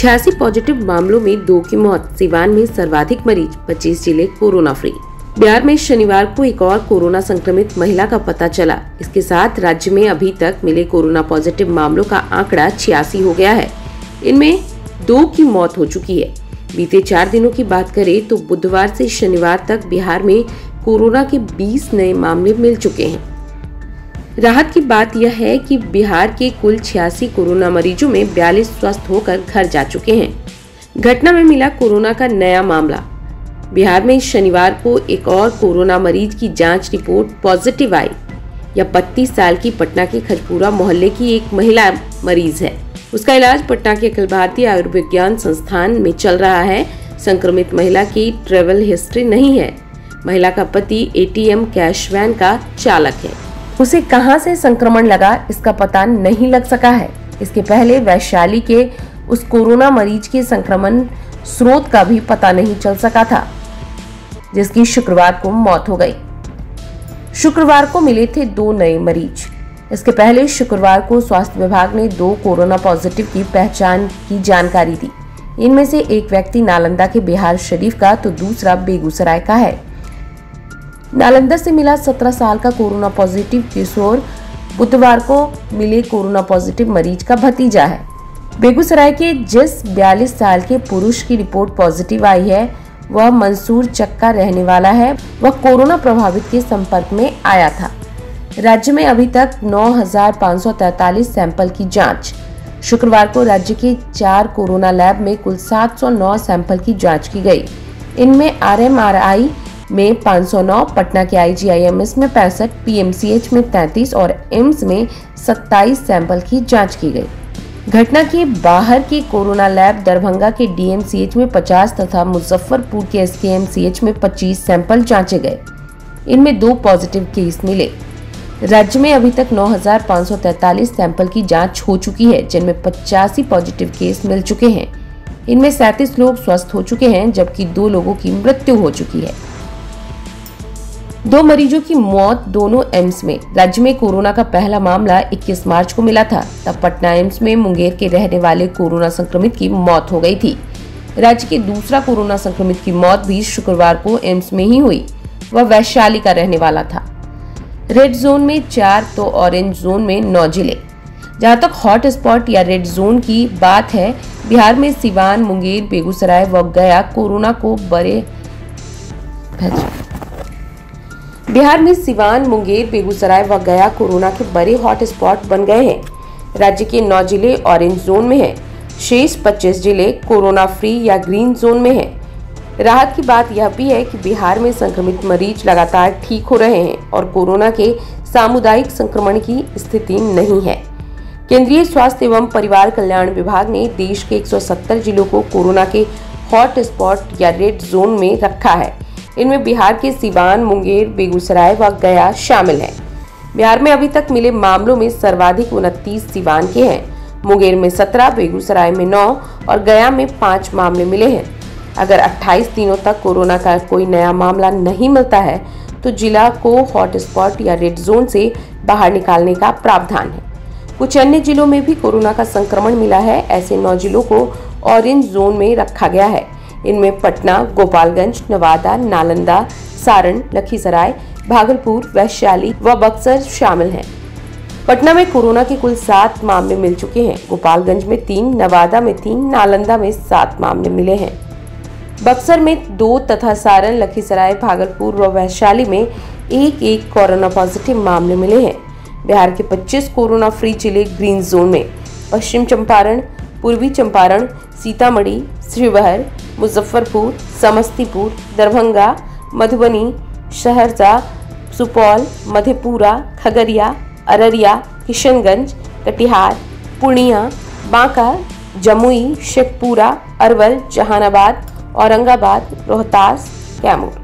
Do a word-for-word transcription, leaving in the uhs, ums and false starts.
छियासी पॉजिटिव मामलों में दो की मौत। सिवान में सर्वाधिक मरीज, पच्चीस जिले कोरोना फ्री। बिहार में शनिवार को एक और कोरोना संक्रमित महिला का पता चला। इसके साथ राज्य में अभी तक मिले कोरोना पॉजिटिव मामलों का आंकड़ा छियासी हो गया है। इनमें दो की मौत हो चुकी है। बीते चार दिनों की बात करें तो बुधवार से शनिवार तक बिहार में कोरोना के बीस नए मामले मिल चुके हैं। राहत की बात यह है कि बिहार के कुल छियासी कोरोना मरीजों में बयालीस स्वस्थ होकर घर जा चुके हैं। घटना में मिला कोरोना का नया मामला। बिहार में शनिवार को एक और कोरोना मरीज की जांच रिपोर्ट पॉजिटिव आई। यह बत्तीस साल की पटना के खजपुरा मोहल्ले की एक महिला मरीज है। उसका इलाज पटना के अखिल भारतीय आयुर्विज्ञान संस्थान में चल रहा है। संक्रमित महिला की ट्रेवल हिस्ट्री नहीं है। महिला का पति एटीएम कैश वैन का चालक है। उसे कहां से संक्रमण लगा इसका पता नहीं लग सका है। इसके पहले वैशाली के उस कोरोना मरीज के संक्रमण स्रोत का भी पता नहीं चल सका था, जिसकी शुक्रवार को मौत हो गई। शुक्रवार को मिले थे दो नए मरीज। इसके पहले शुक्रवार को स्वास्थ्य विभाग ने दो कोरोना पॉजिटिव की पहचान की जानकारी दी। इनमें से एक व्यक्ति नालंदा के बिहार शरीफ का तो दूसरा बेगूसराय का है। नालंदा से मिला सत्रह साल का कोरोना पॉजिटिव किशोर बुधवार को मिले कोरोना पॉजिटिव मरीज का भतीजा है। बेगूसराय के जिस बयालीस साल के पुरुष की रिपोर्ट पॉजिटिव आई है वह मंसूर चक का रहने वाला है। वह कोरोना प्रभावित के संपर्क में आया था। राज्य में अभी तक नौ हजार पाँच सौ तैतालीस सैंपल की जांच। शुक्रवार को राज्य के चार कोरोना लैब में कुल सात सौ नौ सैंपल की जांच की गई। इनमें आरएमआरआई में पाँच सौ नौ, पटना के आईजीआईएमएस में पैंसठ, पीएमसीएच में तैंतीस और एम्स में सत्ताईस सैंपल की जांच की गई। घटना के बाहर के कोरोना लैब दरभंगा के डीएमसीएच में पचास तथा मुजफ्फरपुर के एसकेएमसीएच में पच्चीस सैंपल जांचे गए। इनमें दो पॉजिटिव केस मिले। राज्य में अभी तक नौ हजार पाँच सौ तैतालीस सैंपल की जांच हो चुकी है, जिनमें पचासी पॉजिटिव केस मिल चुके हैं। इनमें सैंतीस लोग स्वस्थ हो चुके हैं, जबकि दो लोगों की मृत्यु हो चुकी है। दो मरीजों की मौत दोनों एम्स में। राज्य में कोरोना का पहला मामला इक्कीस मार्च को मिला था। तब पटना एम्स में मुंगेर के रहने वाले कोरोना संक्रमित की मौत हो गई थी। राज्य के दूसरा कोरोना संक्रमित की मौत भी शुक्रवार को एम्स में ही हुई। वह वैशाली का रहने वाला था। रेड जोन में चार तो ऑरेंज जोन में नौ जिले। जहां तक हॉट स्पॉट या रेड जोन की बात है, बिहार में सिवान, मुंगेर, बेगूसराय व गया कोरोना को बड़े बिहार में सिवान, मुंगेर, बेगूसराय व गया कोरोना के बड़े हॉट स्पॉट बन गए हैं। राज्य के नौ जिले ऑरेंज जोन में हैं। शेष पच्चीस जिले कोरोना फ्री या ग्रीन जोन में हैं। राहत की बात यह भी है कि बिहार में संक्रमित मरीज लगातार ठीक हो रहे हैं और कोरोना के सामुदायिक संक्रमण की स्थिति नहीं है। केंद्रीय स्वास्थ्य एवं परिवार कल्याण विभाग ने देश के एक सौ सत्तर जिलों को कोरोना के हॉट स्पॉट या रेड जोन में रखा है। इनमें बिहार के सिवान, मुंगेर, बेगूसराय व गया शामिल हैं। बिहार में अभी तक मिले मामलों में सर्वाधिक उनतीस सिवान के हैं। मुंगेर में सत्रह, बेगूसराय में नौ और गया में पाँच मामले मिले हैं। अगर अट्ठाईस दिनों तक कोरोना का कोई नया मामला नहीं मिलता है तो जिला को हॉट स्पॉट या रेड जोन से बाहर निकालने का प्रावधान है। कुछ अन्य जिलों में भी कोरोना का संक्रमण मिला है। ऐसे नौ जिलों को ऑरेंज जोन में रखा गया है। इनमें पटना, गोपालगंज, नवादा, नालंदा, सारण, लखीसराय, भागलपुर, वैशाली व बक्सर शामिल हैं। पटना में कोरोना के कुल सात मामले मिल चुके हैं। गोपालगंज में तीन, नवादा में तीन, नालंदा में सात मामले मिले हैं। बक्सर में दो तथा सारण, लखीसराय, भागलपुर व वैशाली में एक एक कोरोना पॉजिटिव मामले मिले हैं। बिहार के पच्चीस कोरोना फ्री जिले ग्रीन जोन में पश्चिम चंपारण, पूर्वी चंपारण, सीतामढ़ी, शिवहर, मुजफ्फरपुर, समस्तीपुर, दरभंगा, मधुबनी, सहरसा, सुपौल, मधेपुरा, खगड़िया, अररिया, किशनगंज, कटिहार, पूर्णिया, बांका, जमुई, शेखपुरा, अरवल, जहानाबाद, औरंगाबाद, रोहतास, कैमूर।